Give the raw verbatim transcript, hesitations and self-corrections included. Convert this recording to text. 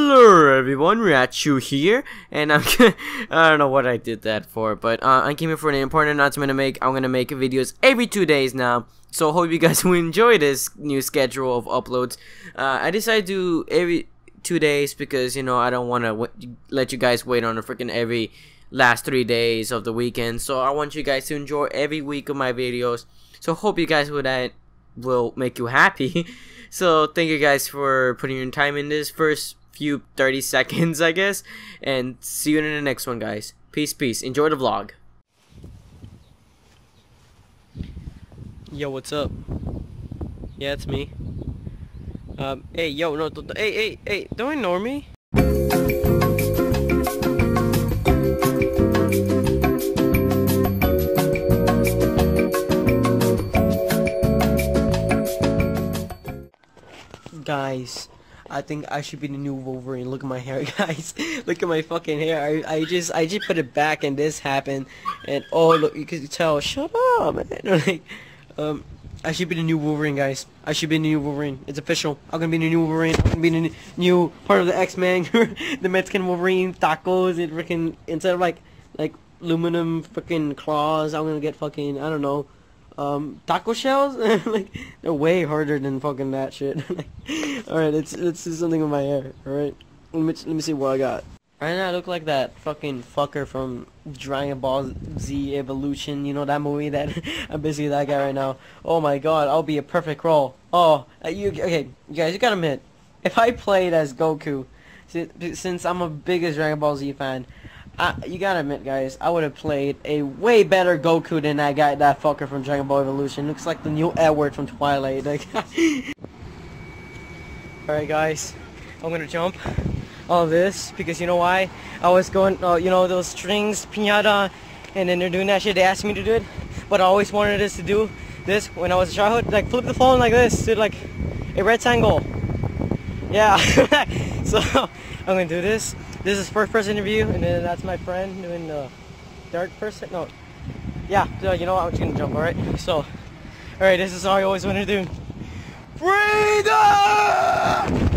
Hello everyone, Rachu here, and I'm I don't know what I did that for, but uh, I came here for an important announcement to make. I'm gonna make videos every two days now, so hope you guys will enjoy this new schedule of uploads. Uh, I decided to do every two days because, you know, I don't want to let you guys wait on the freaking every last three days of the weekend, so I want you guys to enjoy every week of my videos. So hope you guys would that will make you happy. So thank you guys for putting your time in this first few thirty seconds, I guess, and see you in the next one, guys. Peace, peace. Enjoy the vlog. Yo, what's up? Yeah, it's me. Um, hey, yo, no, don't, hey, hey, hey, don't ignore me. Guys, I think I should be the new Wolverine. Look at my hair, guys. Look at my fucking hair. I, I just I just put it back and this happened. And oh, look, you can tell. Shut up, man. Like, um, I should be the new Wolverine, guys. I should be the new Wolverine. It's official. I'm gonna be the new Wolverine. I'm gonna be the new part of the X-Men. The Mexican Wolverine tacos and freaking, instead of like like aluminum freaking claws, I'm gonna get fucking, I don't know, um taco shells. Like, they're way harder than fucking that shit. Alright, let's let's do something with my hair. Alright, let me let me see what I got. Right now I look like that fucking fucker from Dragon Ball Z Evolution, you know, that movie. That I'm basically that guy right now. Oh my god, I'll be a perfect role. Oh, uh, you okay, you guys, you gotta admit, if I played as Goku, since I'm a biggest Dragon Ball Z fan, I, you gotta admit, guys, I would have played a way better Goku than that guy, that fucker from Dragon Ball Evolution. Looks like the new Edward from Twilight. Like, alright, guys, I'm gonna jump all this because, you know why? I was going, uh, you know, those strings, piñata, and then they're doing that shit. They asked me to do it, but I always wanted us to do this when I was a childhood. Like, flip the phone like this, do like a rectangle. Yeah. So I'm gonna do this. This is first person interview, and then that's my friend doing the third person. No, yeah, you know what? I'm just gonna jump. All right. So, all right, this is how I always want to do. Freedom!